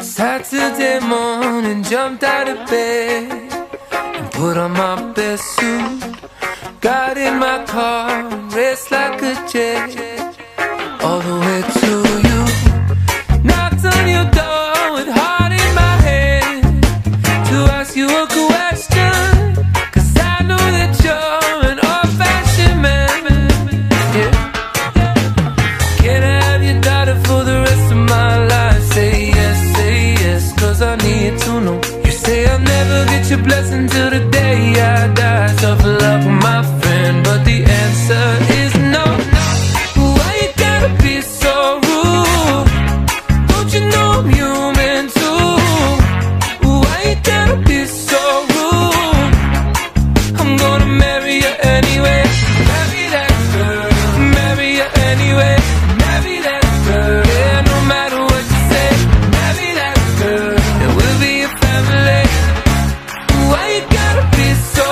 Saturday morning, jumped out of bed and put on my best suit. Got in my car and raced like a jet all the way to you. Knocked on your door with heart in my hand to ask you a question, 'cause I know that you're an old-fashioned man. Yeah. Can I have your daughter for the rest of my life? Say yes, 'cause I need to know. You say I'll never get your blessing till the day I die. Tough luck, my friend, but the answer is no. Why you gotta be so rude? Don't you know I'm human too? Why you gotta be so rude? I'm gonna marry you anyway. Marry that girl, marry you anyway. Marry that girl, yeah, no matter what you say. Marry that girl, and we'll be a family. Why you gotta be so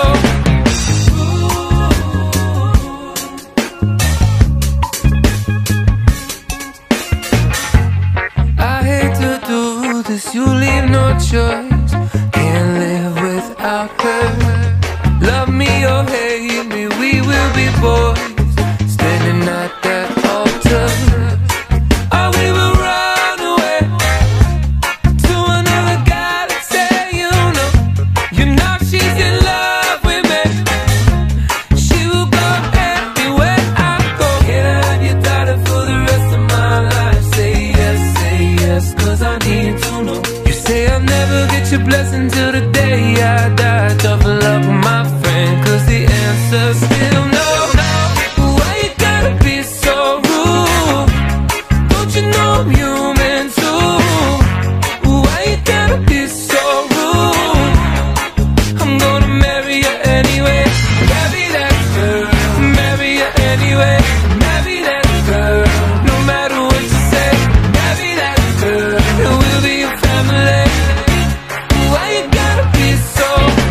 you leave no choice, can't live without her. Love me or hate me, we will be boys, standing at that altar. Or we will run away to another galaxy, you know she's in love with me. She will go everywhere I go. Can I have your daughter for the rest of my life? Say yes, 'cause I need to know. You say I'll never get your blessing till the day I die. Tough luck, my friend, 'cause the answer's still no. Why you gotta be so rude? Don't you know I'm human too? Why you gotta be so rude? I'm gonna marry you anyway. Marry that girl, marry you anyway. Marry that girl, no matter what you say. Marry that girl, and we'll be a family. Why you gotta be so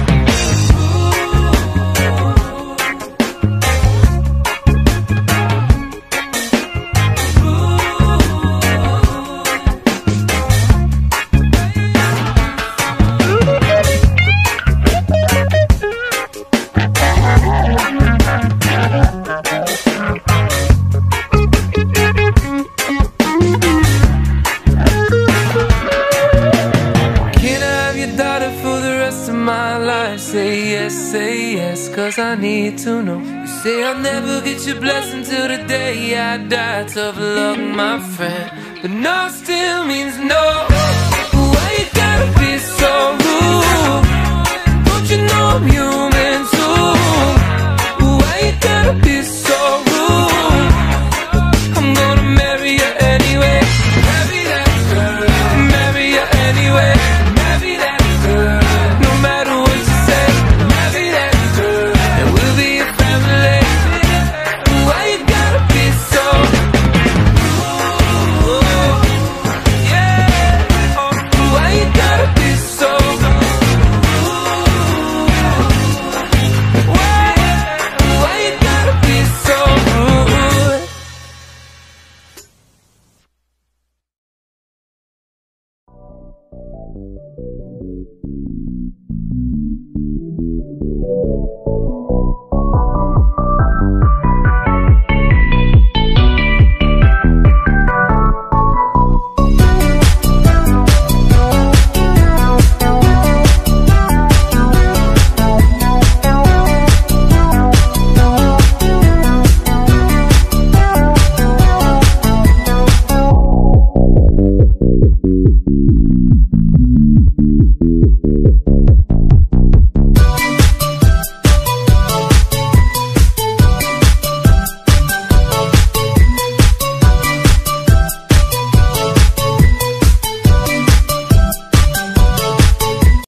Say yes, 'cause I need to know. You say I'll never get your blessing till the day I die. Tough luck, my friend, but no still means no. Why you gotta be so rude? Don't you know I'm human too? Why you gotta be so rude? I'm gonna marry you anyway. Marry that girl, marry you anyway. Marry that girl, no matter what you say. Marry that girl, and we'll be a family. Why you gotta be so rude? Yeah. Why you gotta be so rude? Why you gotta be so rude?